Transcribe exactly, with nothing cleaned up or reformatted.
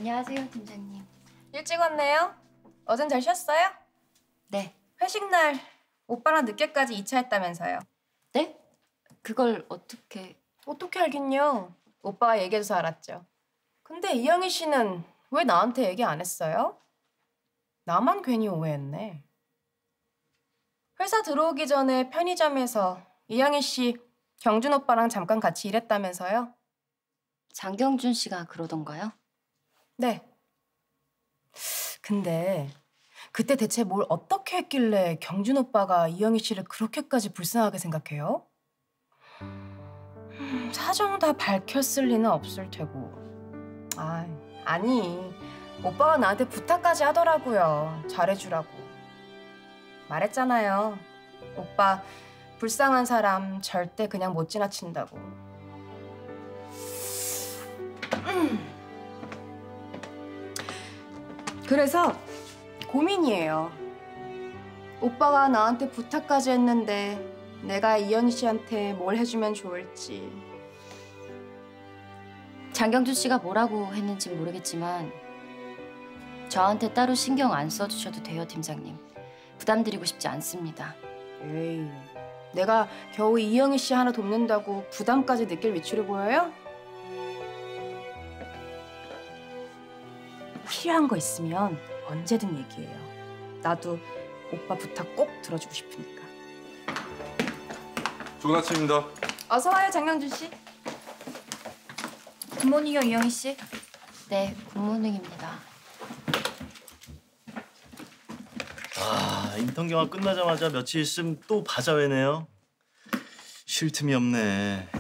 안녕하세요, 팀장님. 일찍 왔네요. 어젠 잘 쉬었어요? 네. 회식 날 오빠랑 늦게까지 이 차 했다면서요. 네? 그걸 어떻게... 어떻게 알긴요. 오빠가 얘기해줘서 알았죠. 근데 이영희 씨는 왜 나한테 얘기 안 했어요? 나만 괜히 오해했네. 회사 들어오기 전에 편의점에서 이영희 씨 경준 오빠랑 잠깐 같이 일했다면서요? 장경준 씨가 그러던가요? 네. 근데 그때 대체 뭘 어떻게 했길래 경준 오빠가 이영희 씨를 그렇게까지 불쌍하게 생각해요? 음, 사정 다 밝혔을 리는 없을 테고. 아, 아니. 오빠가 나한테 부탁까지 하더라고요. 잘해주라고. 말했잖아요. 오빠 불쌍한 사람 절대 그냥 못 지나친다고. 음. 그래서 고민이에요. 오빠가 나한테 부탁까지 했는데 내가 이영희 씨한테 뭘 해주면 좋을지. 장경준 씨가 뭐라고 했는지 모르겠지만 저한테 따로 신경 안 써주셔도 돼요, 팀장님. 부담드리고 싶지 않습니다. 에이, 내가 겨우 이영희 씨 하나 돕는다고 부담까지 느낄 위치로 보여요? 필요한 거 있으면 언제든 얘기해요. 나도 오빠 부탁 꼭 들어주고 싶으니까. 좋은 아침입니다. 어서 와요, 장경준 씨. 굿모닝이요, 이영희 씨. 네, 굿모닝입니다. 아, 인턴 경화 끝나자마자 며칠 있으면 또 바자회네요. 쉴 틈이 없네.